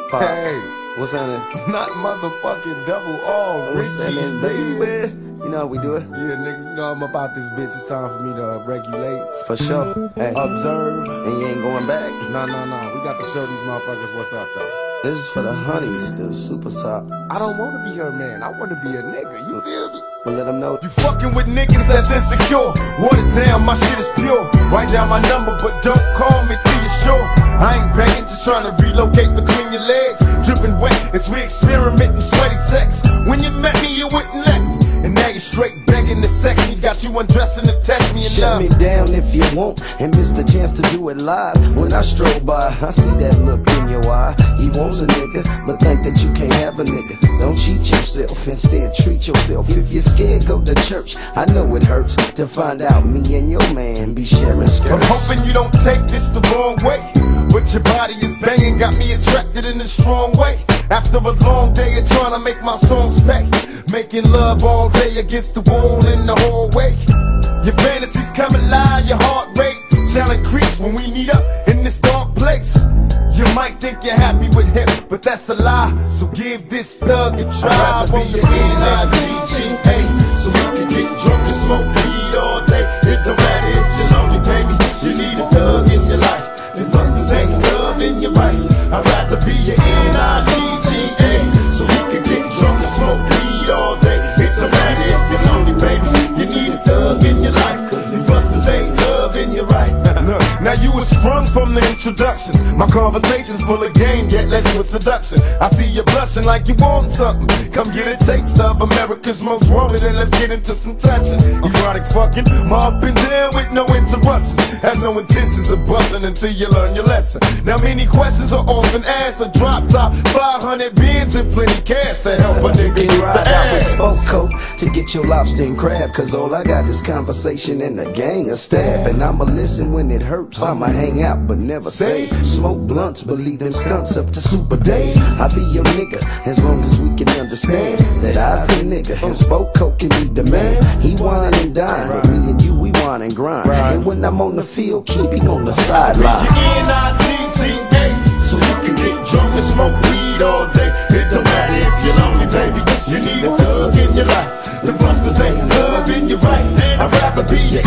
Pop. Hey, What's happening? not motherfucking double R. What's happening, baby? You know how we do it? Yeah, nigga, you know I'm about this bitch. It's time for me to regulate, For sure. Hey, observe. and you ain't going back. No. We got to show these motherfuckers what's up, though. This is for the honeys, the super top. I don't want to be her man. I want to be a nigga. You feel me? But let them know You fucking with niggas that's insecure. Water down, my shit is pure. Write down my number, but don't call me till you're sure. I ain't begging, just trying to relocate between your legs. Dripping wet as we experimenting sweaty sex. When you met me, you wouldn't let me. And now you're straight begging to sex me. Got you undressing to test me and shut me down if you want and miss the chance to do it live. When I stroll by, I see that look in your eye. He wants a nigga, but think that you can't have a nigga. Don't cheat yourself, instead treat yourself. If you're scared, go to church. I know it hurts to find out me and your man be sharing skirts. I'm hoping you don't take this the wrong way, but your body is banging, got me attracted in a strong way. After a long day of trying to make my songs pay, making love all day against the wall in the hallway. Your fantasies come alive, your heart rate shall increase when we meet up in this dark place. You might think you're happy with him, but that's a lie. So give this thug a try. I'd rather be your N-I-G-G-A, so you can get drunk and smoke weed all day. It don't matter if you're lonely, baby. You need a thug in your life. If busters ain't love in your right, I'd rather be your N-I-G-G-A, so you can get drunk and smoke weed all day. It don't matter if you're lonely, baby. You need a thug in your life, cause these busters ain't love in your right. Now you was sprung from the introductions. My conversation's full of game, yet laced with seduction. I see you blushing like you want something. Come get a taste of America's most wanted, and let's get into some touching. Erotic fucking, my up and down with no interruptions. Have no intentions of busting until you learn your lesson. Now many questions are often asked. A drop top, 500 bins and plenty cash to help a nigga you get the ride out with ass. Spoke Coat to get your lobster and crab. Cause all I got is conversation and a gang of stab. And I'ma listen when it hurts, I'ma hang out but never say. Smoke blunts, believe them stunts up to Super Day. I be your nigga as long as we can understand that I's the nigga and Spoke Coat can be the man. He whine and dine, but me and you, we whine and grind. And when I'm on the field, keep him on the sideline. Your N-I-G-G-A, so you can get drunk and smoke weed all day. It don't matter if you're lonely, baby. You need a thug in your life. The busters ain't love in your right. I'd rather be your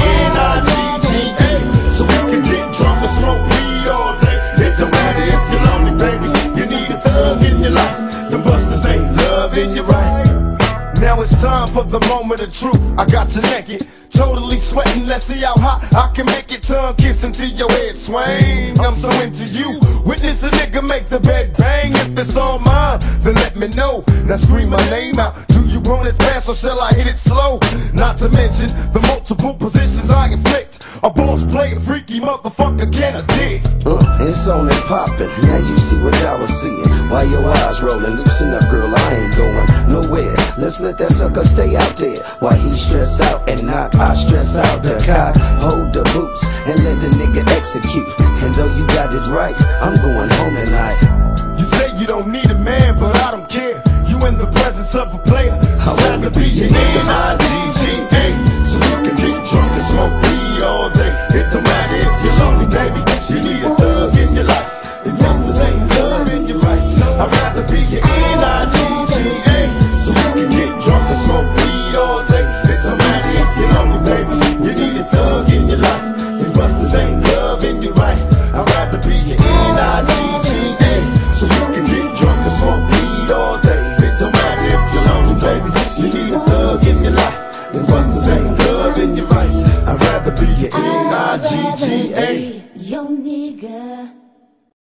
N-I-G-G-A, so you can get drunk and smoke weed all day. It don't matter if you're lonely, baby. You need a thug in your life. The busters ain't love in your right. Now it's time for the moment of truth. I got you naked, totally sweating. Let's see how hot I can make it. Tongue kissing till your head swing. I'm so into you. Witness a nigga make the bed bang. If it's all mine, then let me know. Now scream my name out. Do you want it fast or shall I hit it slow? Not to mention the multiple positions I inflict. A boss player, freaky motherfucker, can I dig? It's on and poppin', now you see what I was seeing. While your eyes rollin', loosen up girl, I ain't going nowhere. Let's let that sucker stay out there. While he stress out and knock, I stress out the cock. Hold the boots and let the nigga execute. And though you got it right, I'm going home tonight. You say you don't need a man, but I don't care. You in the presence of a player, I wanna be your N-I-G-G-A, so you can get drunk and smoke weed all day. It don't matter if you're lonely, baby. You need a thug in your life. These busters ain't love in your right. I'd rather be your N-I-G-G-A, so you can get drunk and smoke weed all day. It don't matter if you're lonely, baby. You need a thug in your life. These busters ain't love in your right. I'd rather be your N-I-G-G-A, so you can get drunk and smoke weed all day. It don't matter if you're lonely, baby. You need a thug in your life. These busters ain't love in your right. I'd rather be your N-I-G-G-A. Yo nigga.